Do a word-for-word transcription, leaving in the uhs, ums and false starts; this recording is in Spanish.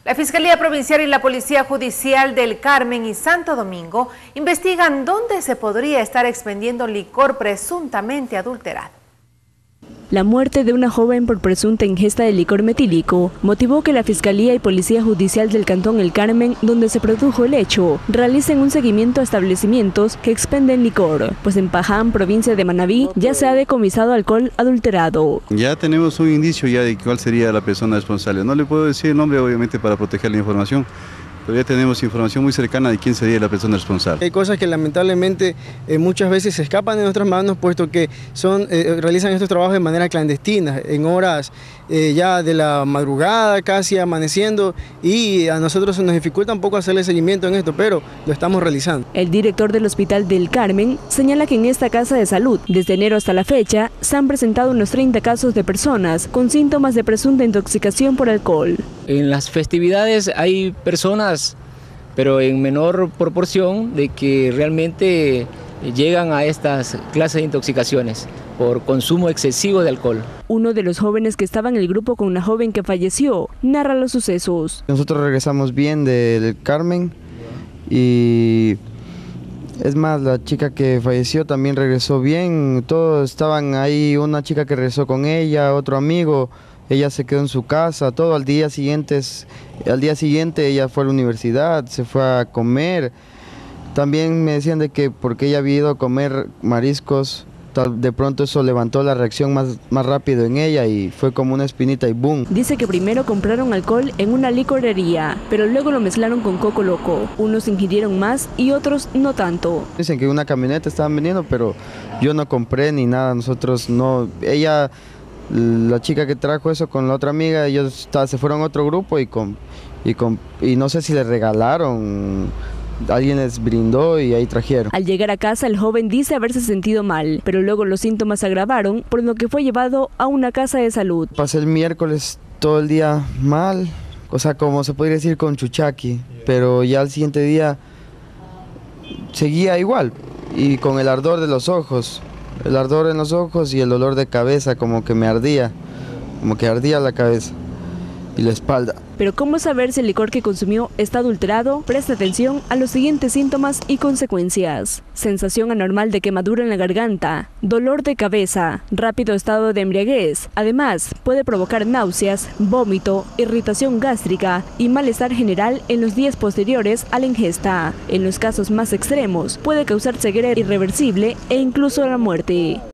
La Fiscalía Provincial y la Policía Judicial del Carmen y Santo Domingo investigan dónde se podría estar expendiendo licor presuntamente adulterado. La muerte de una joven por presunta ingesta de licor metílico motivó que la Fiscalía y Policía Judicial del Cantón El Carmen, donde se produjo el hecho, realicen un seguimiento a establecimientos que expenden licor, pues en Paján, provincia de Manabí, ya se ha decomisado alcohol adulterado. Ya tenemos un indicio ya de cuál sería la persona responsable. No le puedo decir el nombre, obviamente, para proteger la información, pero ya tenemos información muy cercana de quién sería la persona responsable. Hay cosas que lamentablemente eh, muchas veces se escapan de nuestras manos, puesto que son, eh, realizan estos trabajos de manera clandestina, en horas eh, ya de la madrugada, casi amaneciendo, y a nosotros se nos dificulta un poco hacerle seguimiento en esto, pero lo estamos realizando. El director del Hospital del Carmen señala que en esta casa de salud, desde enero hasta la fecha, se han presentado unos treinta casos de personas con síntomas de presunta intoxicación por alcohol. En las festividades hay personas, pero en menor proporción, de que realmente llegan a estas clases de intoxicaciones por consumo excesivo de alcohol. Uno de los jóvenes que estaba en el grupo con una joven que falleció narra los sucesos. Nosotros regresamos bien del Carmen y es más, la chica que falleció también regresó bien. Todos estaban ahí, una chica que regresó con ella, otro amigo. Ella se quedó en su casa, todo al día siguiente, al día siguiente ella fue a la universidad, se fue a comer. También me decían de que porque ella había ido a comer mariscos, de pronto eso levantó la reacción más, más rápido en ella y fue como una espinita y boom. Dice que primero compraron alcohol en una licorería, pero luego lo mezclaron con coco loco. Unos ingirieron más y otros no tanto. Dicen que una camioneta estaban vendiendo, pero yo no compré ni nada, nosotros no, ella... La chica que trajo eso con la otra amiga, ellos se fueron a otro grupo y, con, y, con, y no sé si les regalaron, alguien les brindó y ahí trajeron. Al llegar a casa, el joven dice haberse sentido mal, pero luego los síntomas se agravaron, por lo que fue llevado a una casa de salud. Pasé el miércoles todo el día mal, o sea, como se podría decir con chuchaqui, pero ya al siguiente día seguía igual y con el ardor de los ojos. El ardor en los ojos y el dolor de cabeza, como que me ardía, como que ardía la cabeza y la espalda. Pero ¿cómo saber si el licor que consumió está adulterado? Presta atención a los siguientes síntomas y consecuencias. Sensación anormal de quemadura en la garganta, dolor de cabeza, rápido estado de embriaguez. Además, puede provocar náuseas, vómito, irritación gástrica y malestar general en los días posteriores a la ingesta. En los casos más extremos, puede causar ceguera irreversible e incluso la muerte.